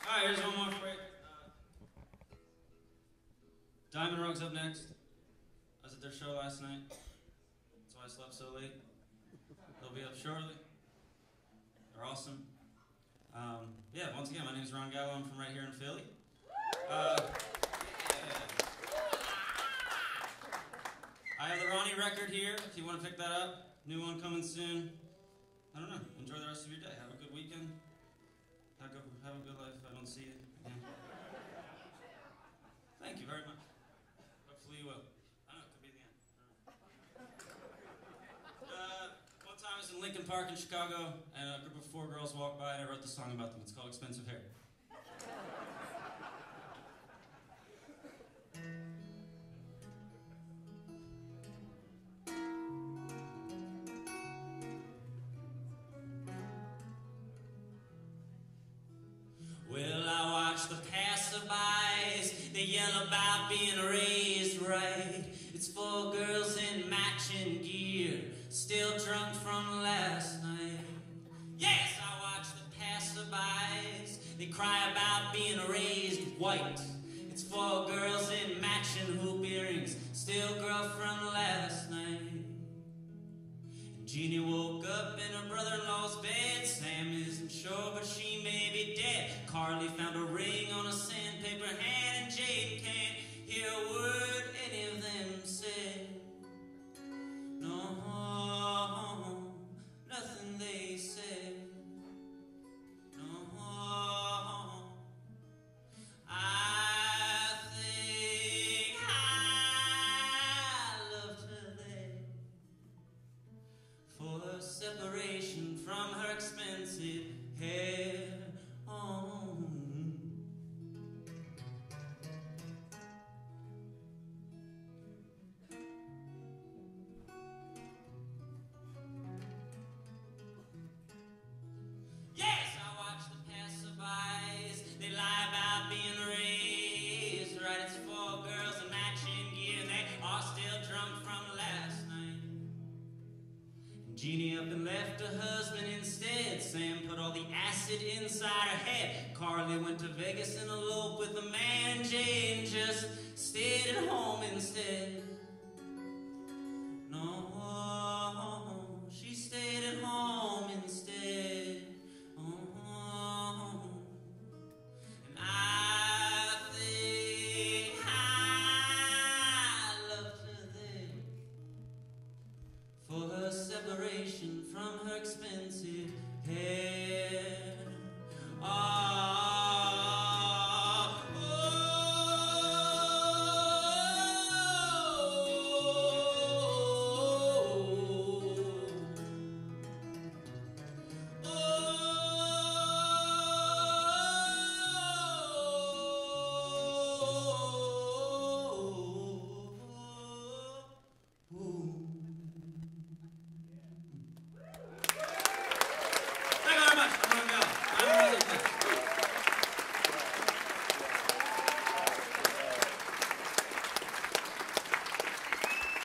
Alright, here's one more break. Diamond Rug's up next. I was at their show last night. That's why I slept so late. They'll be up shortly. They're awesome. Yeah, once again, my name is Ron Gallo. I'm from right here in Philly. Yeah. I have the Ronnie record here, if you want to pick that up. New one coming soon. I don't know. Enjoy the rest of your day. Have a good weekend. Have a good life if I don't see you again. Thank you very much. Hopefully you will. I don't know, it could be the end. One time I was in Lincoln Park in Chicago, and a group of 4 girls walked by, and I wrote the song about them. It's called Expensive Hair. Well, I watch the passerbys, they yell about being raised right. It's 4 girls in matching gear, still drunk from last night. Yes, I watch the passerbys, they cry about being raised white. It's 4 girls in matching hoop earrings, still girl from last night. Jeannie woke up in her brother-in-law's bed. Sam isn't sure, but she may be dead. Carly found a ring on a sandpaper hand, and Jade can't hear a word any of them said. No, nothing they said. No, I think I loved her there. For her separation from her expensive hair. Oh. Yes, I watch the passerbys, they lie about being raised right. It's 4 girls in matching gear, and they are still drunk from last night. Jeannie up and left her husband instead. Sam put all the acid inside her head. Carly went to Vegas and eloped with a man, and Jane just stayed at home instead. No, she stayed at home.